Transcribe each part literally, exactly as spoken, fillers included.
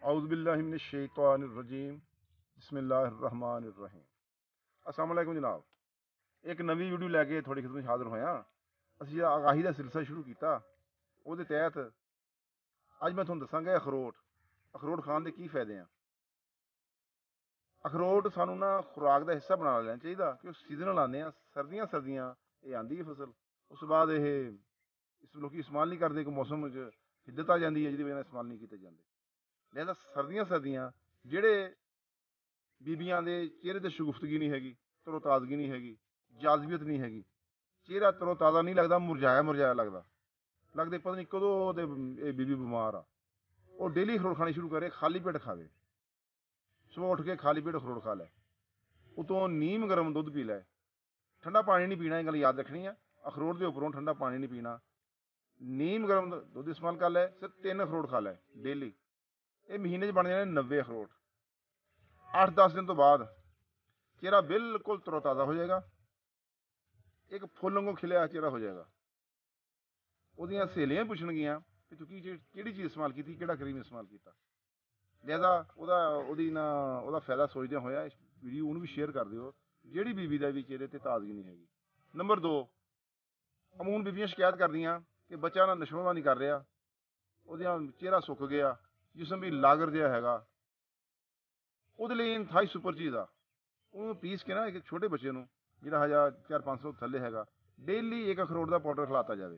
औज़ुबिल्लाहिमिनश्शैतानिर्रजीम बिस्मिल्लाहिर्रहमानिर्रहीम। अस्सलाम वालेकुम जनाब, एक नवी वीडियो लैके थोड़ी खिदमत हाज़र होया। असीं आगाही का सिलसिला शुरू किया, ਉਹਦੇ तहत ਅੱਜ मैं ਤੁਹਾਨੂੰ ਦੱਸਾਂਗਾ अखरोट अखरोट खान के की फायदे हैं। अखरोट सानू ना खुराक का हिस्सा बना लेना चाहिए कि सीजनल आने सर्दियां सर्दियां ये आती है फसल, उस बाद ये इस लोग इस्तेमाल नहीं करते कि मौसम हिद्दत आ जाती है जिसकी वजह इस्तेमाल नहीं किए जाते। लिहाजा सर्दियां सर्दियां ਜਿਹੜੇ ਬੀਬੀਆਂ ਦੇ ਚਿਹਰੇ ਤੇ ਸ਼ਗੁਫਤਗੀ ਨਹੀਂ ਹੈਗੀ, ਤਰੋ ਤਾਜ਼ਗੀ ਨਹੀਂ ਹੈਗੀ, ਜਾਜ਼ਬੀਅਤ ਨਹੀਂ ਹੈਗੀ, ਚਿਹਰਾ ਤਰੋ ਤਾਜ਼ਾ ਨਹੀਂ ਲੱਗਦਾ, ਮੁਰਝਾਇਆ ਮੁਰਝਾਇਆ ਲੱਗਦਾ, ਲੱਗਦੇ ਪਤਾ ਨਹੀਂ ਕਦੋਂ ਉਹਦੇ ਇਹ ਬੀਬੀ ਬਿਮਾਰ ਆ। ਉਹ ਡੇਲੀ ਅਖਰੋਟ ਖਾਣੀ ਸ਼ੁਰੂ ਕਰੇ, ਖਾਲੀ ਪੇਟ ਖਾਵੇ, ਸੁਬਹ ਉੱਠ ਕੇ ਖਾਲੀ ਪੇਟ ਅਖਰੋਟ ਖਾ ਲੈ, ਉਤੋਂ ਨੀਮ ਗਰਮ ਦੁੱਧ ਪੀ ਲੈ, ਠੰਡਾ ਪਾਣੀ ਨਹੀਂ ਪੀਣਾ, ਇਹ ਗੱਲ ਯਾਦ ਰੱਖਣੀ ਆ। ਅਖਰੋਟ ਦੇ ਉੱਪਰੋਂ ਠੰਡਾ ਪਾਣੀ ਨਹੀਂ ਪੀਣਾ, ਨੀਮ ਗਰਮ ਦੁੱਧ ਇਸਤੇਮਾਲ ਕਰ ਲੈ, ਸਿਰਫ ਤਿੰਨ ਅਖਰੋਟ ਖਾ ਲੈ ਡੇਲੀ। ਇਹ ਮਹੀਨੇ 'ਚ ਬਣ ਜਾਣੇ ਨੱਬੇ ਅਖਰੋਟ। ਅੱਠ ਦਸ ਦਿਨ ਤੋਂ ਬਾਅਦ ਚਿਹਰਾ ਬਿਲਕੁਲ ਤਰੋਤਾਜ਼ਾ ਹੋ ਜਾਏਗਾ, ਇੱਕ ਫੁੱਲ ਵਾਂਗੂ ਖਿਲਿਆ ਚਿਹਰਾ ਹੋ ਜਾਏਗਾ। ਉਹਦੀਆਂ ਸਹੇਲੀਆਂ ਪੁੱਛਣਗੀਆਂ ਕਿ ਤੂੰ ਕੀ ਕਿਹੜੀ ਚੀਜ਼ ਇਸਤੇਮਾਲ ਕੀਤੀ, ਕਿਹੜਾ ਕਰੀਮ ਇਸਤੇਮਾਲ ਕੀਤਾ। ਲਿਹਾਜ਼ਾ ਉਹਦਾ ਉਹਦੀ ਨਾ ਉਹਦਾ ਫਾਇਦਾ ਸੋਚਦਿਆਂ ਹੋਇਆ ਇਸ ਵੀਡੀਓ ਉਹਨੂੰ ਵੀ ਸ਼ੇਅਰ ਕਰ ਦਿਓ ਜਿਹੜੀ ਬੀਬੀ ਦਾ ਵੀ ਚਿਹਰੇ ਤੇ ਤਾਜ਼ਗੀ ਨਹੀਂ ਹੈਗੀ। ਨੰਬਰ ਦੋ, ਅਮੂਨ ਬੀਬੀਆਂ ਸ਼ਿਕਾਇਤ ਕਰਦੀਆਂ ਕਿ ਬੱਚਾ ਨਾ ਨਸ਼ੋਵਾਂ ਨਹੀਂ ਕਰ ਰਿਹਾ, ਉਹਦਾ ਚਿਹਰਾ ਸੁੱਕ ਗਿਆ, ਜਿਸਮ ਵੀ ਲਾਗਰ ਜਿਹਾ ਹੈਗਾ। ਉਹਦੇ ਲਈ ਇੰਤਹਾਈ ਸੁਪਰ ਚੀਜ਼ ਆ। ਉਹਨੂੰ ਪੀਸ ਕੇ ਨਾ ਇੱਕ ਛੋਟੇ ਬੱਚੇ ਨੂੰ ਜਿਹੜਾ ਹਜ਼ਾਰ ਚਾਰ ਪੰਜ ਸੌ ਥੱਲੇ ਹੈਗਾ, ਡੇਲੀ ਇੱਕ ਅਖਰੋਟ ਦਾ ਪਾਊਡਰ ਖਿਲਾਤਾ ਜਾਵੇ।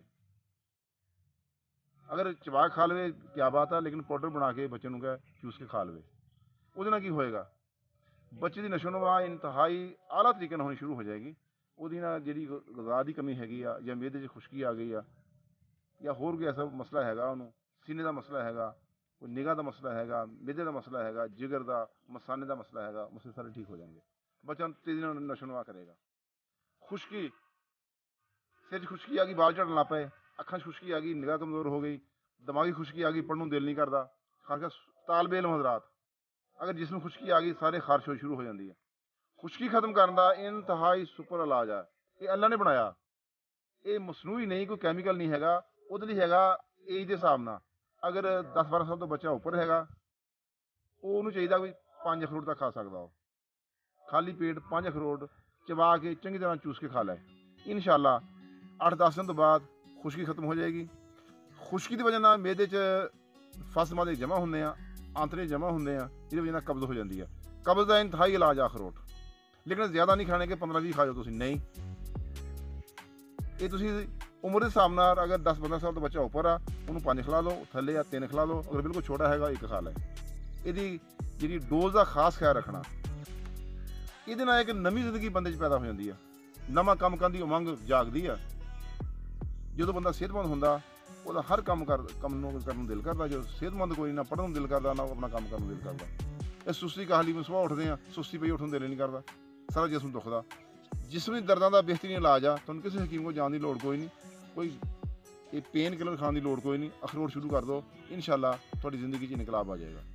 ਅਗਰ ਚਬਾ ਖਾ ਲਵੇ ਕਿਆ ਬਾਤ ਆ, ਲੇਕਿਨ ਪਾਊਡਰ ਬਣਾ ਕੇ ਬੱਚੇ ਨੂੰ ਕਹਿ ਚੂਸ ਕੇ ਖਾ ਲਵੇ। ਉਹਦੇ ਨਾਲ ਕੀ ਹੋਏਗਾ, ਬੱਚੇ ਦੀ ਨਸ਼ੋਨੁਮਾ ਇੰਤਹਾਈ ਆਲਾ ਤਰੀਕੇ ਨਾਲ ਹੋਣੀ ਸ਼ੁਰੂ ਹੋ ਜਾਏਗੀ। ਉਹਦੀ ਨਾਲ ਜਿਹੜੀ ਗਜ਼ਾ ਦੀ ਕਮੀ ਹੈਗੀ ਆ, ਜਾਂ ਮਿਹਦੇ 'ਚ ਖੁਸ਼ਕੀ ਆ ਗਈ ਆ, ਜਾਂ ਹੋਰ ਕੋਈ ਐਸਾ ਮਸਲਾ ਹੈਗਾ, ਉਹਨੂੰ ਸੀਨੇ ਦਾ ਮਸਲਾ ਹੈਗਾ, ਕੋਈ ਨਿਗਾਹ ਦਾ ਮਸਲਾ ਹੈਗਾ, ਮਿਹਦੇ ਦਾ ਮਸਲਾ ਹੈਗਾ, ਜਿਗਰ ਦਾ ਮਸਾਨੇ ਦਾ ਮਸਲਾ ਹੈਗਾ, ਮਸਲੇ ਸਾਰੇ ਠੀਕ ਹੋ ਜਾਣਗੇ। ਬੱਚਾ ਤੇਜ਼ੀ ਨਾਲ ਨਸ਼ੋਨੁਮਾ ਕਰੇਗਾ। ਖੁਸ਼ਕੀ, ਸਿਰ 'ਚ ਖੁਸ਼ਕੀ ਆ ਗਈ, ਬਾਲ ਝੜਨ ਲੱਗ ਪਏ, ਅੱਖਾਂ 'ਚ ਖੁਸ਼ਕੀ ਆ ਗਈ, ਨਿਗਾਹ ਕਮਜ਼ੋਰ ਹੋ ਗਈ, ਦਿਮਾਗੀ ਖੁਸ਼ਕੀ ਆ ਗਈ, ਪੜ੍ਹਨ ਨੂੰ ਦਿਲ ਨਹੀਂ ਕਰਦਾ। ਖਾਸ ਕਰ ਤਾਲਬੇ ਇਲਮ ਹਜ਼ਰਾਤ, ਅਗਰ ਜਿਸਮ ਖੁਸ਼ਕੀ ਆ ਗਈ ਸਾਰੇ ਖਾਰਸ਼ ਹੋਣੀ ਸ਼ੁਰੂ ਹੋ ਜਾਂਦੀ ਹੈ। ਖੁਸ਼ਕੀ ਖਤਮ ਕਰਨ ਦਾ ਇੰਤਹਾਈ ਸੁਪਰ ਇਲਾਜ ਆ, ਇਹ ਅੱਲਾ ਨੇ ਬਣਾਇਆ। ਇਹ ਮਸਨੂਈ ਨਹੀਂ, ਕੋਈ ਕੈਮੀਕਲ ਨਹੀਂ ਹੈਗਾ। ਉਹਦੇ ਲਈ ਹੈਗਾ ਏਜ ਦੇ ਹਿਸਾਬ ਨਾਲ। ਅਗਰ ਦਸ ਬਾਰਾਂ ਸਾਲ ਤੋਂ ਬੱਚਾ ਉੱਪਰ ਹੈਗਾ, ਉਹ ਉਹਨੂੰ ਚਾਹੀਦਾ ਵੀ ਪੰਜ ਅਖਰੋਟ ਤੱਕ ਖਾ ਸਕਦਾ। ਉਹ ਖਾਲੀ ਪੇਟ ਪੰਜ ਅਖਰੋਟ ਚਬਾ ਕੇ ਚੰਗੀ ਤਰ੍ਹਾਂ ਚੂਸ ਕੇ ਖਾ ਲੈ। ਇਨਸ਼ਾਅੱਲਾ ਅੱਠ ਦਸ ਦਿਨ ਤੋਂ ਬਾਅਦ ਖੁਸ਼ਕੀ ਖਤਮ ਹੋ ਜਾਏਗੀ। ਖੁਸ਼ਕੀ ਦੀ ਵਜ੍ਹਾ ਨਾਲ ਮਿਹਦੇ 'ਚ ਫਸ ਮਾਦੇ ਜਮ੍ਹਾਂ ਹੁੰਦੇ ਆ, ਆਂਤੜੇ ਜਮ੍ਹਾਂ ਹੁੰਦੇ ਆ, ਜਿਹਦੀ ਵਜ੍ਹਾ ਨਾਲ ਕਬਜ਼ ਹੋ ਜਾਂਦੀ ਆ। ਕਬਜ਼ ਦਾ ਇੰਤਹਾਈ ਇਲਾਜ ਆ ਅਖਰੋਟ, ਲੇਕਿਨ ਜ਼ਿਆਦਾ ਨਹੀਂ ਖਾਣੇ ਕਿ ਪੰਦਰਾਂ ਵੀਹ ਖਾ ਜਾਓ ਤੁਸੀਂ, ਨਹੀਂ। ਇਹ ਤੁਸੀਂ ਉਮਰ ਦੇ ਹਿਸਾਬ ਨਾਲ, ਅਗਰ ਦਸ ਪੰਦਰਾਂ ਸਾਲ ਤੋਂ ਬੱਚਾ ਉੱਪਰ ਆ ਉਹਨੂੰ ਪੰਜ ਖਿਲਾ ਲਓ, ਥੱਲੇ ਆ ਤਿੰਨ ਖਿਲਾ ਲਓ, ਅਗਰ ਬਿਲਕੁਲ ਛੋਟਾ ਹੈਗਾ ਇੱਕ ਖਾ ਲੈ। ਇਹਦੀ ਜਿਹੜੀ ਡੋਜ਼ ਦਾ ਖਾਸ ਖਿਆਲ ਰੱਖਣਾ। ਇਹਦੇ ਨਾਲ ਇੱਕ ਨਵੀਂ ਜ਼ਿੰਦਗੀ ਬੰਦੇ 'ਚ ਪੈਦਾ ਹੋ ਜਾਂਦੀ ਆ, ਨਵਾਂ ਕੰਮ ਕਰਨ ਦੀ ਉਮੰਗ ਜਾਗਦੀ ਆ। ਜਦੋਂ ਬੰਦਾ ਸਿਹਤਮੰਦ ਹੁੰਦਾ, ਉਹਦਾ ਹਰ ਕੰਮ ਕਰ ਕੰਮ ਨੂੰ ਕਰਨ ਨੂੰ ਦਿਲ ਕਰਦਾ। ਜਦੋਂ ਸਿਹਤਮੰਦ ਕੋਈ ਨਾ ਪੜ੍ਹਨ ਨੂੰ ਦਿਲ ਕਰਦਾ, ਨਾ ਆਪਣਾ ਕੰਮ ਕਰਨ ਨੂੰ ਦਿਲ ਕਰਦਾ। ਇਹ ਸੁਸਤੀ ਕਾਹਲੀ ਨੂੰ ਸੁਬਾਹ ਉੱਠਦੇ ਆ, ਸੁਸਤੀ ਪਈ ਉੱਠਣ ਨੂੰ ਦਿਲ ਨਹੀਂ ਕਰਦਾ, ਸਾਰਾ ਜਿਸਮ ਦੁਖਦਾ। ਜਿਸਮੀ ਦਰਦਾਂ ਦਾ ਬਿਹਤਰੀਨ ਇਲਾਜ ਆ। ਤੁਹਾਨੂੰ ਕਿਸੇ ਹਕੀਮ ਕੋਲ ਜਾਣ ਦੀ ਲੋੜ ਕੋਈ ਨਹੀਂ, ਕੋਈ ਇਹ ਪੇਨ ਕਿਲਰ ਖਾਣ ਦੀ ਲੋੜ ਕੋਈ ਨਹੀਂ। ਅਖਰੋਟ ਸ਼ੁਰੂ ਕਰ ਦਿਓ, ਇਨਸ਼ਾਅੱਲਾ ਤੁਹਾਡੀ ਜ਼ਿੰਦਗੀ 'ਚ ਇਨਕਲਾਬ ਆ ਜਾਏਗਾ।